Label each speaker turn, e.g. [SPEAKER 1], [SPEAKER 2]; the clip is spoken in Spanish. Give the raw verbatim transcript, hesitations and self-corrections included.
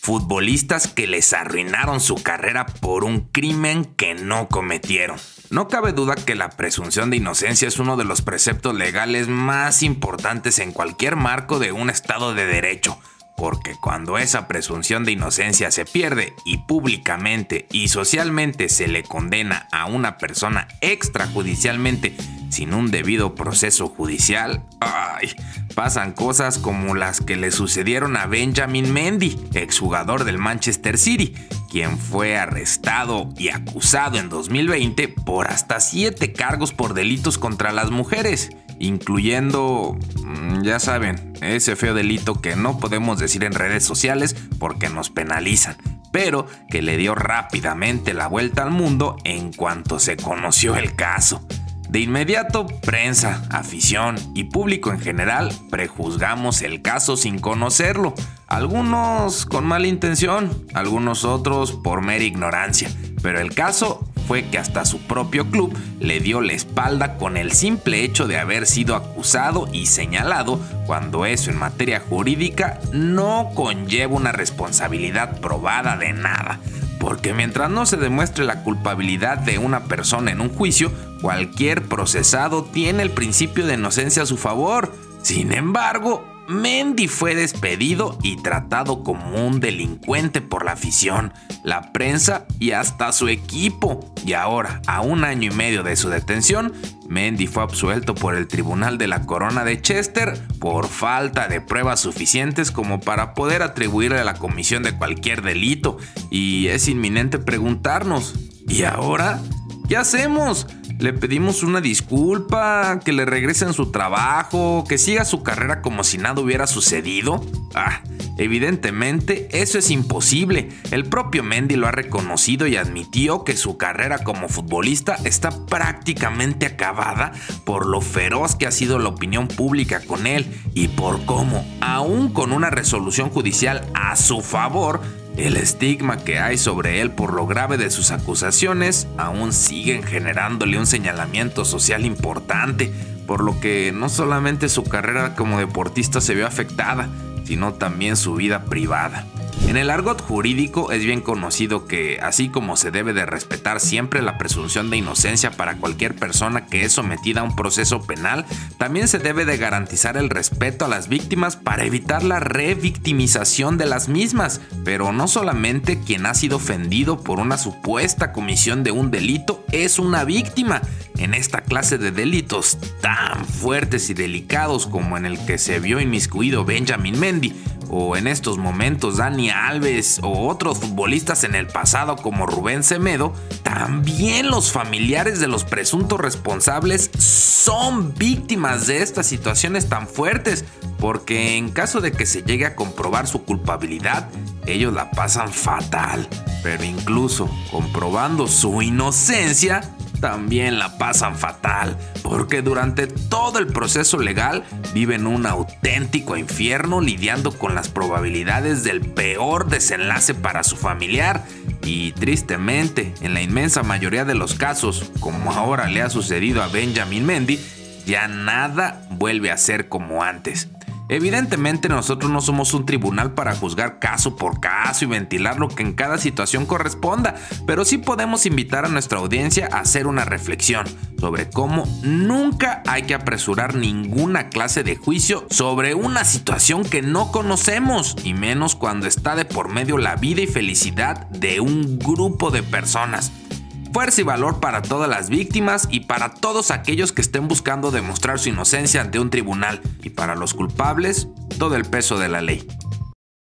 [SPEAKER 1] futbolistas que les arruinaron su carrera por un crimen que no cometieron. No cabe duda que la presunción de inocencia es uno de los preceptos legales más importantes en cualquier marco de un Estado de Derecho, porque cuando esa presunción de inocencia se pierde y públicamente y socialmente se le condena a una persona extrajudicialmente sin un debido proceso judicial, ¡ay!, pasan cosas como las que le sucedieron a Benjamin Mendy, exjugador del Manchester City, quien fue arrestado y acusado en dos mil veinte por hasta siete cargos por delitos contra las mujeres, incluyendo, ya saben, ese feo delito que no podemos decir en redes sociales porque nos penalizan, pero que le dio rápidamente la vuelta al mundo en cuanto se conoció el caso. De inmediato, prensa, afición y público en general prejuzgamos el caso sin conocerlo, algunos con mala intención, algunos otros por mera ignorancia, pero el caso fue que hasta su propio club le dio la espalda con el simple hecho de haber sido acusado y señalado, cuando eso en materia jurídica no conlleva una responsabilidad probada de nada. Porque mientras no se demuestre la culpabilidad de una persona en un juicio, cualquier procesado tiene el principio de inocencia a su favor. Sin embargo, Mendy fue despedido y tratado como un delincuente por la afición, la prensa y hasta su equipo. Y ahora, a un año y medio de su detención, Mendy fue absuelto por el Tribunal de la Corona de Chester por falta de pruebas suficientes como para poder atribuirle la comisión de cualquier delito. Y es inminente preguntarnos, ¿y ahora qué hacemos? ¿Le pedimos una disculpa? ¿Que le regresen su trabajo? ¿Que siga su carrera como si nada hubiera sucedido? Ah, evidentemente eso es imposible. El propio Mendy lo ha reconocido y admitió que su carrera como futbolista está prácticamente acabada por lo feroz que ha sido la opinión pública con él y por cómo, aún con una resolución judicial a su favor, el estigma que hay sobre él por lo grave de sus acusaciones aún siguen generándole un señalamiento social importante, por lo que no solamente su carrera como deportista se vio afectada, sino también su vida privada. En el argot jurídico es bien conocido que, así como se debe de respetar siempre la presunción de inocencia para cualquier persona que es sometida a un proceso penal, también se debe de garantizar el respeto a las víctimas para evitar la revictimización de las mismas. Pero no solamente quien ha sido ofendido por una supuesta comisión de un delito es una víctima. En esta clase de delitos tan fuertes y delicados como en el que se vio inmiscuido Benjamin Mendy, o en estos momentos Dani Alves o otros futbolistas en el pasado como Rubén Semedo, también los familiares de los presuntos responsables son víctimas de estas situaciones tan fuertes, porque en caso de que se llegue a comprobar su culpabilidad, ellos la pasan fatal, pero incluso comprobando su inocencia, también la pasan fatal, porque durante todo el proceso legal viven un auténtico infierno lidiando con las probabilidades del peor desenlace para su familiar. Y tristemente, en la inmensa mayoría de los casos, como ahora le ha sucedido a Benjamin Mendy, ya nada vuelve a ser como antes. Evidentemente nosotros no somos un tribunal para juzgar caso por caso y ventilar lo que en cada situación corresponda, pero sí podemos invitar a nuestra audiencia a hacer una reflexión sobre cómo nunca hay que apresurar ninguna clase de juicio sobre una situación que no conocemos, y menos cuando está de por medio la vida y felicidad de un grupo de personas. Fuerza y valor para todas las víctimas y para todos aquellos que estén buscando demostrar su inocencia ante un tribunal, y para los culpables, todo el peso de la ley.